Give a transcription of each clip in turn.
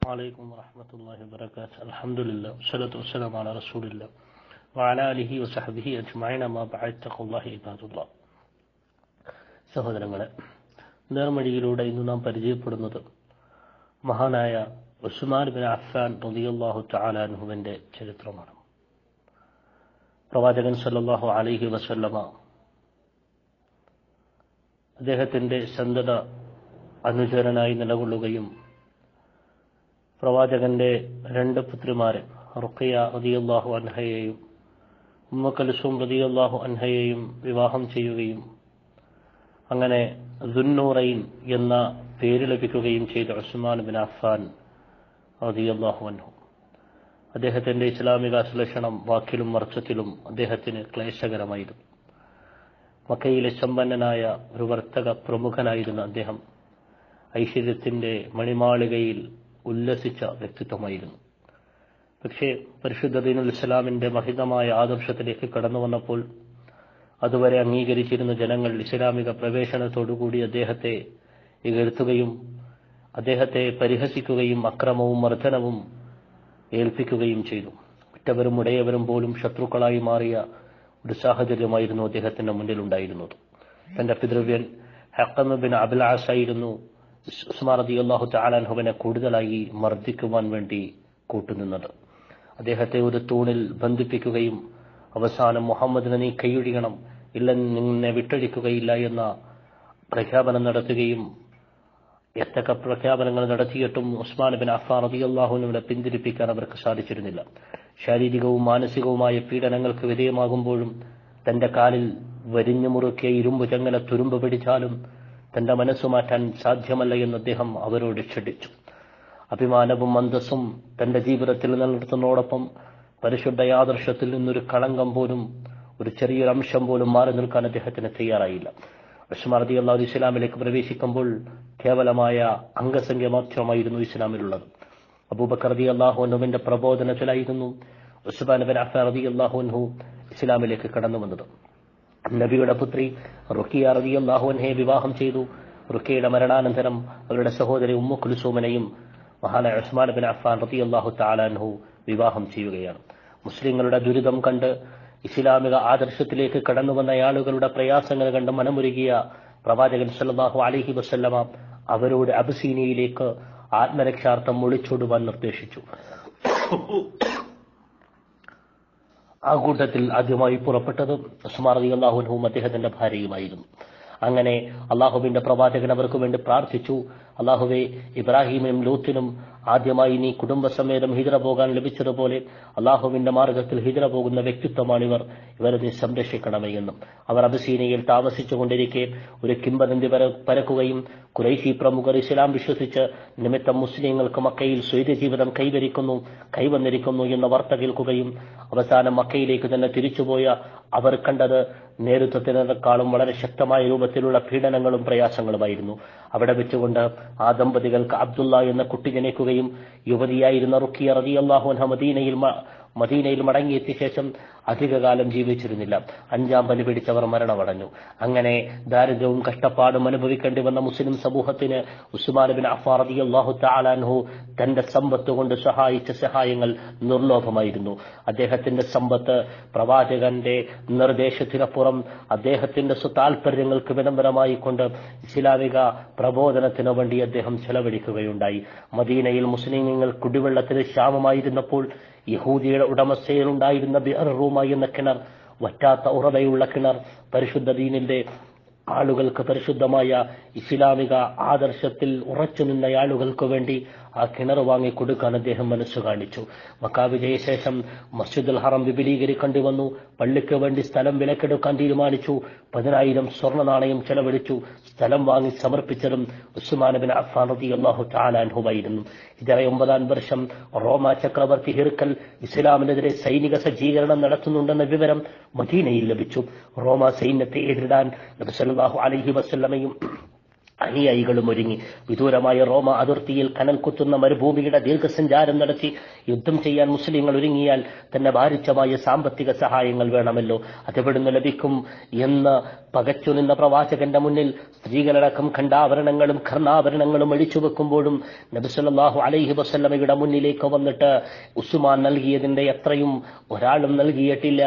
عليكم ورحمة الله وبركاته. الحمد لله والصلاة والسلام على رسول الله وعلى آله وصحبه أجمعين. ما بعد اتقوا الله عباد الله. സഹോദരങ്ങളെ, നേർവഴിയിലൂടെ ഇന്ന് നാം പരിചയപ്പെടുന്നത് മഹാനായ ഉസ്മാൻ ബിൻ അഫ്ഫാൻ റളിയല്ലാഹു തആല അൻഹുവിന്റെ ചരിത്രമാണ്. പ്രവാചകൻ സല്ലല്ലാഹു അലൈഹി വസല്ലമ അദ്ദേഹത്തിന്റെ സന്തത അനുചരനായി നിലകൊള്ളുകയും പ്രവാചകന്റെ രണ്ട് പുത്രിമാരെ റുഖിയ റളിയല്ലാഹു അൻഹയെയും ഉമ്മു കൽസൂം റളിയല്ലാഹു അൻഹയെയും വിവാഹം ചെയ്യുകയും അങ്ങനെ ദുന്നൂറൈൻ എന്ന പേര് ലഭിക്കുകയും ചെയ്ത ഉസ്മാൻ ബിൻ അഫ്ഫാൻ റളിയല്ലാഹു അൻഹു. അദ്ദേഹത്തിന്റെ ഇസ്ലാമിക അശ്ലേഷണം വാക്കിലും അർത്ഥത്തിലും അദ്ദേഹത്തിന് ക്ലേശകരമായിരുന്നു. മക്കയിലെ സമ്പന്നനായ ഒരു വർത്തക പ്രമുഖനായിരുന്ന അദ്ദേഹം ഐശ്വര്യത്തിന്റെ മണിമാളികയിൽ ഉല്ലസിച്ച വ്യക്തിത്വമായിരുന്നു. പക്ഷേ പരിശുദ്ധ ദീനുൽ ഇസ്ലാമിന്റെ മഹിതമായ ആദർശത്തിലേക്ക് കടന്നു വന്നപ്പോൾ അതുവരെ അംഗീകരിച്ചിരുന്ന ജനങ്ങൾ ഇസ്ലാമിക പ്രവേശനത്തോടുകൂടി അദ്ദേഹത്തെ ഇകഴ്ത്തുകയും അദ്ദേഹത്തെ പരിഹസിക്കുകയും അക്രമവും മർദ്ദനവും ഏൽപ്പിക്കുകയും ചെയ്തു. ഉറ്റവരും ഉടയവരും പോലും ശത്രുക്കളായി മാറിയ ഒരു സാഹചര്യമായിരുന്നു അദ്ദേഹത്തിന്റെ മുന്നിലുണ്ടായിരുന്നത്. തന്റെ പിതൃവ്യൻ ഹഖം ബിൻ അബുൽ ആസ് ആയിരുന്നു ഉസ്മാൻ റളിയല്ലാഹു തആല അൻഹുവിനെ കൂടുതലായി മർദ്ദിക്കുവാൻ വേണ്ടി കൂട്ടുനിന്നത്. അദ്ദേഹത്തെ ഒരു തൂണിൽ ബന്ധിപ്പിക്കുകയും അവസാനം മുഹമ്മദിനെ നീ കൈയൊഴിയണം, ഇല്ല നിന്നെ വിട്ടൊഴിക്കുകയില്ല എന്ന പ്രഖ്യാപനം നടത്തുകയും എത്തൊക്കെ പ്രഖ്യാപനങ്ങൾ നടത്തിയിട്ടും ഉസ്മാൻ ബിൻ അഫ്ഫാൻ റളിയല്ലാഹു അൻഹുവിനെ പിന്തിരിപ്പിക്കാൻ അവർക്ക് സാധിച്ചിരുന്നില്ല. ശാരീരികവും മാനസികവുമായ പീഡനങ്ങൾക്ക് വിധേയമാകുമ്പോഴും തന്റെ കാലിൽ വരിഞ്ഞു മുറുക്കിയ ഇരുമ്പ് ചങ്ങല തുരുമ്പ് പിടിച്ചാലും തന്റെ മനസ്സു മാറ്റാൻ സാധ്യമല്ല എന്ന് അദ്ദേഹം അവരോട് ക്ഷണിച്ചു. അഭിമാനവും അന്തസ്സും തന്റെ ജീവിതത്തിൽ നിലനിർത്തുന്നതോടൊപ്പം പരിശുദ്ധ ആദർശത്തിൽ നിന്നൊരു കളങ്കം പോലും, ഒരു ചെറിയൊരു അംശം പോലും മാറി നിൽക്കാൻ അദ്ദേഹത്തിന് തയ്യാറായില്ല. ഉസ്മാൻ റളിയല്ലാഹു ഇസ്ലാമിലേക്ക് പ്രവേശിക്കുമ്പോൾ കേവലമായ അംഗസംഖ്യ മാത്രമായിരുന്നു ഇസ്ലാമിലുള്ളത്. അബൂബക്കർ റളിയല്ലാഹു അൻഹുവിന്റെ പ്രബോധനത്തിലായിരുന്നു ഉസ്മാൻ ബിൻ അഫ്ഫാൻ റളിയല്ലാഹു അൻഹു ഇസ്ലാമിലേക്ക് കടന്നു വന്നത്. നബിയുടെ പുത്രി റുഖിയ റളിയല്ലാഹു അൻഹയെ വിവാഹം ചെയ്തു. റുഖിയയുടെ മരണാനന്തരം അവരുടെ സഹോദരി ഉമ്മു കുൽസൂമിനെയും മഹാനായ ഉസ്മാൻ ബിൻ അഫ്ഫാൻ റളിയല്ലാഹു തആല അൻഹു വിവാഹം ചെയ്യുകയാണ്. മുസ്ലിങ്ങളുടെ ദുരിതം കണ്ട് ഇസ്ലാമിക ആദർശത്തിലേക്ക് കടന്നു വന്ന ആളുകളുടെ പ്രയാസങ്ങൾ കണ്ട് മനമുരുകിയ പ്രവാചകൻ സല്ലല്ലാഹു അലൈഹി വസല്ലമ അവരോട് അബസീനിയയിലേക്ക് ആത്മരക്ഷാർത്ഥം ഒളിച്ചോടുവാൻ നിർദ്ദേശിച്ചു. ആ കൂട്ടത്തിൽ ആദ്യമായി പുറപ്പെട്ടത് ഉസ്മാൻ റളിയല്ലാഹു അൻഹുവും അദ്ദേഹത്തിന്റെ ഭാര്യയുമായിരുന്നു. അങ്ങനെ അള്ളാഹുവിന്റെ പ്രവാചകൻ അവർക്ക് വേണ്ടി പ്രാർത്ഥിച്ചു. അള്ളാഹുവെ, ഇബ്രാഹിമിനും ലൂത്തിനും ആദ്യമായി നീ കുടുംബസമേതം ഹിജ്റ പോകാൻ ലഭിച്ചതുപോലെ അള്ളാഹുവിന്റെ മാർഗത്തിൽ ഹിജ്റ പോകുന്ന വ്യക്തിത്വമാണിവർ, ഇവരെ നീ സംരക്ഷിക്കണമേ എന്നും. അവർ അബസീനിയയിൽ താമസിച്ചുകൊണ്ടിരിക്കെ ഒരു കിംവദന്തി പരക്കുകയും ഖുറൈശി പ്രമുഖർ ഇസ്ലാം വിശ്വസിച്ച് നിമിത്തം മുസ്ലിങ്ങൾക്ക് മക്കയിൽ സ്വൈര്യജീവിതം കൈവന്നിരിക്കുന്നു എന്ന വാർത്ത കേൾക്കുകയും അവസാനം മക്കയിലേക്ക് തന്നെ തിരിച്ചുപോയ അവർ കണ്ടത് നേതൃത്വത്തിനേക്കാളും വളരെ ശക്തമായ രൂപത്തിലുള്ള പീഡനങ്ങളും പ്രയാസങ്ങളുമായിരുന്നു. അവിടെ വെച്ചുകൊണ്ട് ആ ദമ്പതികൾക്ക് അബ്ദുള്ള എന്ന കുട്ടി ജനിക്കുകയും യുവതിയായിരുന്ന റുഖിയ റളിയല്ലാഹു അൻഹ മദീനയിൽ മടങ്ങിയെത്തിയ ശേഷം അധികകാലം ജീവിച്ചിരുന്നില്ല. 5ാം പനി പിടിച്ചവർ മരണമടഞ്ഞു. അങ്ങനെ ദാരിദ്ര്യവും കഷ്ടപ്പാടും അനുഭവിക്കേണ്ടി വന്ന മുസ്ലിം സമൂഹത്തിന് ഉസ്മാൻ ബിൻ അഫ്ഫാൻ റളിയല്ലാഹു തആല അൻഹു തന്റെ സമ്പത്ത് കൊണ്ട് സഹായിച്ച സഹായങ്ങൾ നിർലോഭമായിരുന്നു. അദ്ദേഹത്തിന്റെ സമ്പത്ത് പ്രവാചകന്റെ നിർദ്ദേശത്തിനപ്പുറം അദ്ദേഹത്തിന്റെ താൽപര്യങ്ങൾക്ക് വിളംബരമായി കൊണ്ട് ഇസ്ലാമിക പ്രബോധനത്തിനു വേണ്ടി അദ്ദേഹം ചെലവഴിക്കുകയുണ്ടായി. മദീനയിൽ മുസ്ലിങ്ങൾ കുടിവെള്ളത്തിന് ക്ഷാമമായിരുന്നപ്പോൾ യഹൂദിയുടെ ഉടമസ്ഥയിലുണ്ടായിരുന്ന ബിഅർ റൂമ എന്ന കിണർ, വറ്റാത്ത ഉറവയുള്ള കിണർ, പരിശുദ്ധ ദീനിന്റെ ആളുകൾക്ക് പരിശുദ്ധമായ ഇസ്ലാമിക ആദർശത്തിൽ ഉറച്ചു നിന്ന ആളുകൾക്ക് വേണ്ടി ആ കിണർ വാങ്ങി കൊടുക്കാൻ അദ്ദേഹം മനസ്സു കാണിച്ചു. മക്ക വിജയശേഷം മസ്ജിദുൽ ഹറം വിപുലീകരിക്കേണ്ടി വന്നു. പള്ളിക്ക് വേണ്ടി സ്ഥലം വിലക്കെടുക്കാൻ തീരുമാനിച്ചു. 10,000 സ്വർണ്ണ നാണയം ചെലവഴിച്ചു. സ്ഥലം വാങ്ങി സമർപ്പിച്ചതും ഉസ്മാൻ ബിൻ അഫ്ഫാൻ റളിയല്ലാഹു തആല അൻഹുവായിരുന്നു. ഇതേ 9ാം വർഷം റോമ ചക്രവർത്തി ഹിർക്കൽ ഇസ്ലാമിനെതിരെ സൈനിക സജ്ജീകരണം നടത്തുന്നുണ്ടെന്ന വിവരം മദീനയിൽ ലഭിച്ചു. റോമ സൈന്യത്തെ എതിരിടാൻ നബി സല്ലല്ലാഹു അലൈഹി വസല്ലമയും അനുയായികളും ഒരുങ്ങി വിദൂരമായ റോമ അതിർത്തിയിൽ കനൽ കുത്തുന്ന മരുഭൂമിയുടെ ദീർഘസഞ്ചാരം നടത്തി യുദ്ധം ചെയ്യാൻ മുസ്ലിങ്ങൾ ഒരുങ്ങിയാൽ തന്നെ ഭാരിച്ചമായ സാമ്പത്തിക സഹായങ്ങൾ വേണമല്ലോ. അതെവിടുന്ന് ലഭിക്കും എന്ന് പകച്ചു നിന്ന പ്രവാചകന്റെ മുന്നിൽ സ്ത്രീകളടക്കം ഖണ്ഡാഭരണങ്ങളും കർണാഭരണങ്ങളും അഴിച്ചു വെക്കുമ്പോഴും നബി സല്ലല്ലാഹു അലൈഹി വസല്ലമയുടെ മുന്നിലേക്ക് വന്നിട്ട് ഉസ്മാൻ നൽകിയതിന്റെ എത്രയും ഒരാളും നൽകിയിട്ടില്ല.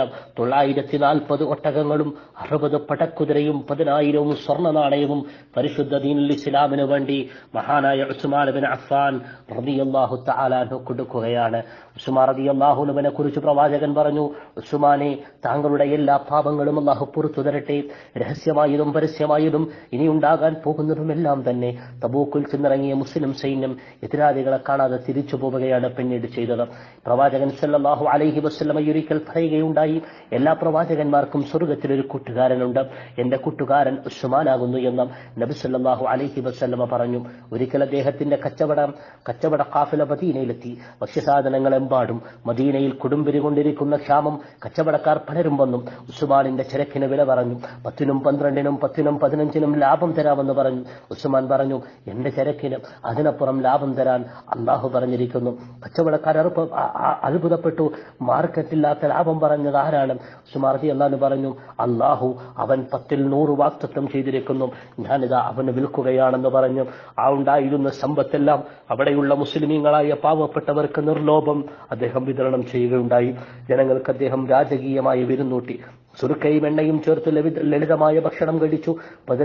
940 ഒട്ടകങ്ങളും 60 പടക്കുതിരയും 10,000 സ്വർണ്ണ നാണയവും പരിശുദ്ധ ദീനുൽ ഇസ്ലാമിന് വേണ്ടി മഹാനായ ഉസ്മാൻ ഇബ്നു അഫ്ഫാൻ റളിയല്ലാഹു തആല അൻഹു കൊടുക്കുകയാണ്. ഉസ്മാൻ റളിയല്ലാഹു അൻഹുവിനെ കുറിച്ച് പ്രവാചകൻ പറഞ്ഞു, ഉസ്മാനെ, താങ്കളുടെ എല്ലാ പാപങ്ങളും അല്ലാഹു പുറത്തു തരട്ടെ. രഹസ്യമായതും പരസ്യമായതും ഇനിയുണ്ടാകാൻ പോകുന്നതുമെല്ലാം തന്നെ തബൂക്കിൽ ചെന്നിറങ്ങിയ മുസ്ലിം സൈന്യം എതിരാളികളെ കാണാതെ തിരിച്ചു പോവുകയാണ് പിന്നീട് ചെയ്തത്. പ്രവാചകൻ സല്ലല്ലാഹു അലൈഹി വസല്ലമ ഒരിക്കൽ പറയുകയുണ്ടായി, എല്ലാ പ്രവാചകന്മാർക്കും സ്വർഗത്തിലൊരു കൂട്ടുകാരനുണ്ട്, എന്റെ കൂട്ടുകാരൻ ഉസ്മാനാകുന്നു എന്ന് നബി സല്ലല്ലാഹു അലൈഹി വസല്ലമ പറഞ്ഞു. ഒരിക്കൽ അദ്ദേഹത്തിന്റെ കച്ചവട ഖാഫില മദീനയിലെത്തി. ഭക്ഷ്യസാധനങ്ങളെമ്പാടും മദീനയിൽ കൊടുമ്പിരി കൊണ്ടിരിക്കുന്ന ക്ഷാമം കച്ചവടക്കാർ പലരും വന്നു ഉസ്മാനിന്റെ ചരക്കിന് വില പറഞ്ഞു. 10-നും 12-നും 10-നും 15-നും ലാഭം തരാമെന്ന് പറഞ്ഞു. ഉസ്മാൻ പറഞ്ഞു, എന്റെ ചരക്കിന് അതിനപ്പുറം ലാഭം തരാൻ അള്ളാഹു പറഞ്ഞിരിക്കുന്നു. കച്ചവടക്കാർ അത്ഭുതപ്പെട്ടു, മാർക്കറ്റില്ലാത്ത ലാഭം പറഞ്ഞത് ആരാണ്? ഉസ്മാൻ റളിയല്ലാഹു പറഞ്ഞു, അള്ളാഹു, അവൻ 10-ൽ 100 വാഗ്ദത്തം ചെയ്തിരിക്കുന്നു, ഞാനിതാ അവന് വിൽക്കുകയാണെന്ന് പറഞ്ഞു. ആ ഉണ്ടായിരുന്ന സമ്പത്തെല്ലാം അവിടെയുള്ള മുസ്ലിമീങ്ങളായ പാവപ്പെട്ടവർക്ക് നിർലോഭം അദ്ദേഹം വിതരണം ചെയ്യുകയുണ്ടായി. ജനങ്ങൾക്ക് അദ്ദേഹം രാജകീയമായി വിരുന്നൂട്ടി. സുർക്കയും എണ്ണയും ചേർത്ത് ലളിതമായ ഭക്ഷണം കഴിച്ചു.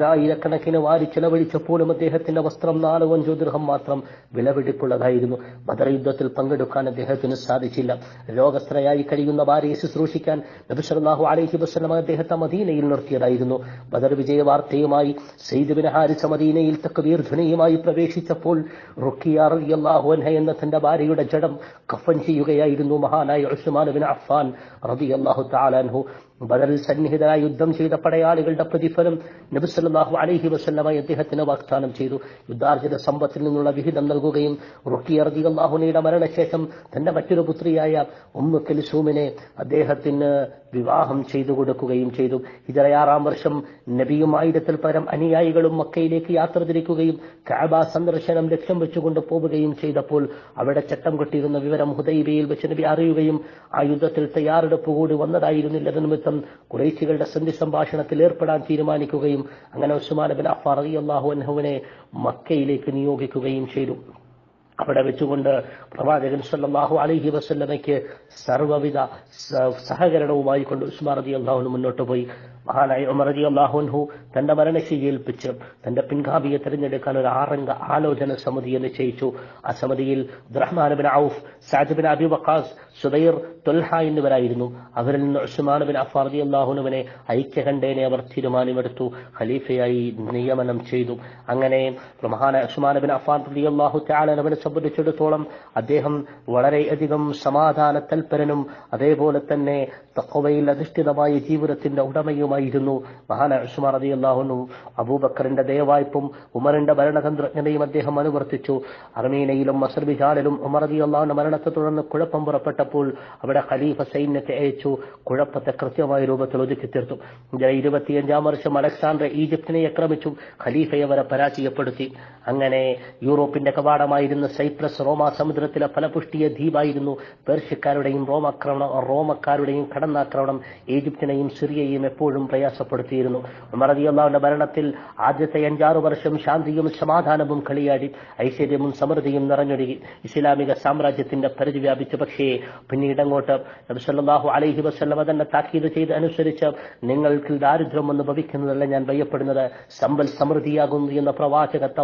10,000 വാരി ചെലവഴിച്ചപ്പോഴും അദ്ദേഹത്തിന്റെ വസ്ത്രം 4-5 ദിർഹം മാത്രം വിലപിടിപ്പുള്ളതായിരുന്നു. ബദർ യുദ്ധത്തിൽ പങ്കെടുക്കാൻ അദ്ദേഹത്തിന് സാധിച്ചില്ല. രോഗസ്ഥയായി കഴിയുന്ന ഭാര്യയെ ശുശ്രൂഷിക്കാൻ നബി സല്ലല്ലാഹു അലൈഹി വസല്ലം അദ്ദേഹത്തെ മദീനയിൽ നിർത്തിയതായിരുന്നു. ബദർ വിജയ വാർത്തയുമായി സയ്യിദ് ബിൻ ഹാരിസ മദീനയിൽ തക്ബീർ ധ്വനിയുമായി പ്രവേശിച്ചപ്പോൾ റുഖിയ റളിയല്ലാഹു അൻഹ എന്ന തന്റെ ഭാര്യയുടെ ജഡം കഫൻ ചെയ്യുകയായിരുന്നു മഹാനായ ഉസ്മാൻ ഇബ്നു അഫ്ഫാൻ റളിയല്ലാഹു തആല അൻഹു. ബദറിൽ സന്നിഹിതരായി യുദ്ധം ചെയ്ത പടയാളികളുടെ പ്രതിഫലം നബി സല്ലല്ലാഹു അലൈഹി വസല്ലമ അദ്ദേഹത്തിന് വാഗ്ദാനം ചെയ്തു. യുദ്ധാർജിത സമ്പത്തിൽ നിന്നുള്ള വിഹിതം നൽകുകയും റുഖിയ റളിയല്ലാഹു അൻഹയുടെ മരണശേഷം തന്റെ മറ്റൊരു പുത്രിയായ ഉമ്മു കൽസൂമിനെ അദ്ദേഹത്തിന് വിവാഹം ചെയ്തു കൊടുക്കുകയും ചെയ്തു. ഹിജ്റ 6-ാം വർഷം നബിയും 1000-ൽ പരം അനുയായികളും മക്കയിലേക്ക് യാത്ര തിരിക്കുകയും കഅബ സന്ദർശനം ലക്ഷ്യം വെച്ചുകൊണ്ട് പോവുകയും ചെയ്തപ്പോൾ അവിടെ ചട്ടം കെട്ടിയിരുന്ന വിവരം ഹുദൈബിയയിൽ വെച്ച് നബി അറിയുകയും ആ യുദ്ധത്തിൽ തയ്യാറെടുപ്പ് കൂടി വന്നതായിരുന്നില്ല. നിമിത്തം ഖുറൈശികളുടെ സന്ധി സംഭാഷണത്തിൽ ഏർപ്പെടാൻ തീരുമാനിക്കുകയും അങ്ങനെ ഉസ്മാൻ ഇബ്നു അഫ്ഫാൻ റളിയല്ലാഹു അൻഹുവിനെ മക്കയിലേക്ക് നിയോഗിക്കുകയും ചെയ്തു. അവിടെ വെച്ചുകൊണ്ട് പ്രവാചകൻ സല്ലല്ലാഹു അലൈഹി വസല്ലമയ്ക്ക് സർവ്വവിധ സഹകരണവുമായി കൊണ്ട് ഉസ്മാൻ റളിയല്ലാഹു അൻഹു മുന്നോട്ട് പോയി. മഹാനായ ഉമർ റളിയല്ലാഹു അൻഹു തന്റെ മരണശയ്യയേൽപ്പിച്ച് തന്റെ പിൻഗാമിയെ തിരഞ്ഞെടുക്കാൻ ഒരു 6-അംഗ ആലോചന സമിതിയെ നിശ്ചയിച്ചു. ആ സമിതിയിൽ Abdurrahman ibn Auf, Saad ibn Abi Waqqas, Zubair, Talha എന്നിവരായിരുന്നു. അവരിൽ നിന്ന് ഉസ്മാൻ ഇബ്നു അഫ്ഫാൻ റളിയല്ലാഹു അൻഹുവിനെ ഐക്യകണ്ഠേന അവർ തീരുമാനമെടുത്തു, ഖലീഫയായി നിയമനം ചെയ്തു. അങ്ങനെ മഹാനായ ഉസ്മാൻ ഇബ്നു അഫ്ഫാൻ റളിയല്ലാഹു തആല അൻഹുവിനെ സംബന്ധിച്ചിടത്തോളം അദ്ദേഹം വളരെയധികം സമാധാന തൽപരനും അതേപോലെ തന്നെ തഖ്വയിൽ അധിഷ്ഠിതമായ ജീവിതത്തിന്റെ ഉടമയുമായിരുന്നു. മഹാനായ ഉസ്മാൻ റളിയല്ലാഹു അൻഹു അബൂബക്കറിന്റെ ദയവായ്പും ഉമറിന്റെ ഭരണതന്ത്രജ്ഞതയും അദ്ദേഹം അനുവർത്തിച്ചു. അർമീനയിലും അസർബിജാനിലും ഉമർ റളിയല്ലാഹു അൻഹു മരണത്തെ തുടർന്ന് കുഴപ്പം പുറപ്പെട്ടപ്പോൾ അവിടെ ഖലീഫ സൈന്യത്തെ അയച്ചു കുഴപ്പത്തെ കൃത്യമായ രൂപത്തിൽ ഒതുക്കി തീർത്തു. 25-ാം വർഷം അലക്സാണ്ടർ ഈജിപ്തിനെ ആക്രമിച്ചു ഖലീഫയെ വരെ പരാജയപ്പെടുത്തി. അങ്ങനെ യൂറോപ്പിന്റെ കവാടമായിരുന്ന സൈപ്രസ് റോമ സമുദ്രത്തിലെ ഫലപുഷ്ടിയ ദ്വീപായിരുന്നു. പേർഷ്യക്കാരുടെയും റോമക്കാരുടെയും കടന്നാക്രമണം ഈജിപ്തിനെയും സിറിയയും എപ്പോഴും പ്രയാസപ്പെടുത്തിയിരുന്നു. ഉമർ റളിയല്ലാഹുവിന്റെ ഭരണത്തിൽ ആദ്യത്തെ 5-6 വർഷം ശാന്തിയും സമാധാനവും കളിയാടി, ഐശ്വര്യവും സമൃദ്ധിയും നിറഞ്ഞൊഴുകി. ഇസ്ലാമിക സാമ്രാജ്യത്തിന്റെ പരിധി വ്യാപിച്ചു. പക്ഷേ പിന്നീട് അങ്ങോട്ട് നബി സല്ലല്ലാഹു അലൈഹി വസല്ലമ തന്നെ താക്കീത് ചെയ്ത് അനുസരിച്ച് നിങ്ങൾക്ക് ദാരിദ്ര്യം എന്ന് ഭവിക്കുന്നതല്ല ഞാൻ ഭയപ്പെടുന്നത്, സമ്പൽ സമൃദ്ധിയാകുന്നു എന്ന പ്രവാചകത്തെ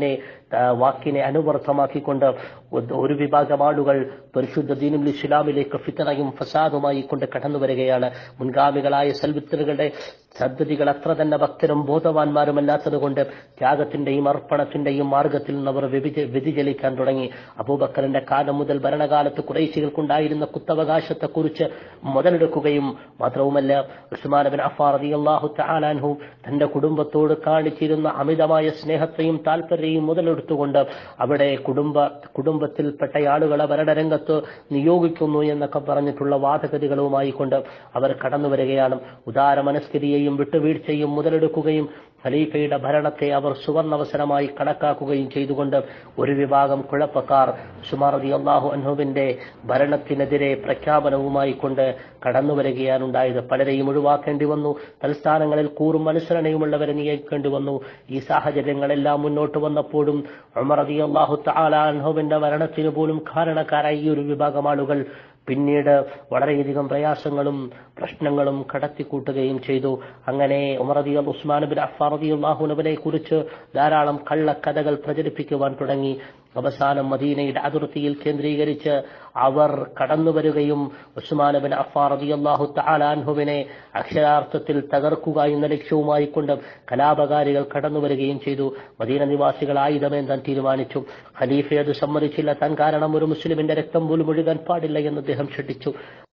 വാക്കിനെ അനുവർത്തമാക്കിക്കൊണ്ട് ഒരു വിഭാഗം ആളുകൾ പരിശുദ്ധ ദീനുൽ ഇസ്ലാമിലേക്ക് ഫിത്നയും ഫസാദുമായി കൊണ്ട് കടന്നു വരികയാണ്. മുൻഗാമികളായ സൽവിത്തറുകളുടെ സദ്ഗതികൾ അത്ര തന്നെ ഭക്തരും ബോധവാന്മാരുമല്ലാത്തതുകൊണ്ട് ത്യാഗത്തിന്റെയും അർപ്പണത്തിന്റെയും മാർഗത്തിൽ നിന്ന് അവർ വ്യതിചലിക്കാൻ തുടങ്ങി. അബൂബക്കറിന്റെ കാലം മുതൽ ഭരണകാലത്ത് ഖുറൈശികൾക്കുണ്ടായിരുന്ന കുത്തവകാശത്തെക്കുറിച്ച് മുതലെടുക്കുകയും മാത്രവുമല്ല ഉസ്മാൻ ഇബ്നു അഫ്ഫാൻ റളിയല്ലാഹു തആല അൻഹു തന്റെ കുടുംബത്തോട് കാണിച്ചിരുന്ന അമിതമായ സ്നേഹത്തെയും താല്പര്യവും മുതലെടുത്തുകൊണ്ട് അവിടെ കുടുംബത്തിൽപ്പെട്ട ആളുകളെ ഭരണരംഗത്ത് നിയോഗിക്കുന്നു എന്നൊക്കെ പറഞ്ഞിട്ടുള്ള വാദഗതികളുമായി കൊണ്ട് അവർ കടന്നു വരികയാണ്. ഉദാര മനസ്കരിയെയും അനീതിയും വിട്ടുവീഴ്ചയും മുതലെടുക്കുകയും ഖലീഫയുടെ ഭരണത്തെ അവർ സുവർണവസരമായി കണക്കാക്കുകയും ചെയ്തുകൊണ്ട് ഒരു വിഭാഗം കുഴപ്പക്കാർ ഉസ്മാൻ റളിയല്ലാഹു അൻഹുവിന്റെ ഭരണത്തിനെതിരെ പ്രഖ്യാപനവുമായി കൊണ്ട് കടന്നു വരികയാണുണ്ടായത്. പലരെയും ഒഴിവാക്കേണ്ടി വന്നു. തൽസ്ഥാനങ്ങളിൽ കൂറും അനുസരണയുമുള്ളവരെ നിയമിക്കേണ്ടി വന്നു. ഈ സാഹചര്യങ്ങളെല്ലാം മുന്നോട്ട് വന്നപ്പോഴും ഉമർ റളിയല്ലാഹു തആല അൻഹുവിന്റെ മരണത്തിന് പോലും കാരണക്കാരായ ഈ ഒരു വിഭാഗം ആളുകൾ പിന്നീട് വളരെയധികം പ്രയാസങ്ങളും പ്രശ്നങ്ങളും കടത്തിക്കൂട്ടുകയും ചെയ്തു. അങ്ങനെ ഉസ്മാൻ ബിൻ അഫ്ഫാൻ റളിയല്ലാഹു അൻഹുവിനെ കുറിച്ച് ധാരാളം കള്ളക്കഥകൾ പ്രചരിപ്പിക്കുവാൻ തുടങ്ങി. അവസാനം മദീനയുടെ അതിർത്തിയിൽ കേന്ദ്രീകരിച്ച് അവർ കടന്നുവരികയും ഉസ്മാൻ ബിൻ അഫ്ഫാൻ റളിയല്ലാഹു തആല അൻഹുവിനെ അക്ഷരാർത്ഥത്തിൽ തകർക്കുക എന്ന ലക്ഷ്യവുമായി കൊണ്ട് കലാപകാരികൾ കടന്നുവരികയും ചെയ്തു. മദീന നിവാസികൾ ആയുധമേന്താൻ തീരുമാനിച്ചു. ഖലീഫ അത് സമ്മതിച്ചില്ല. താൻ കാരണം ഒരു മുസ്ലിമിന്റെ രക്തം പോലും ഒഴുകാൻ പാടില്ല എന്ന് അദ്ദേഹം ശഠിച്ചു.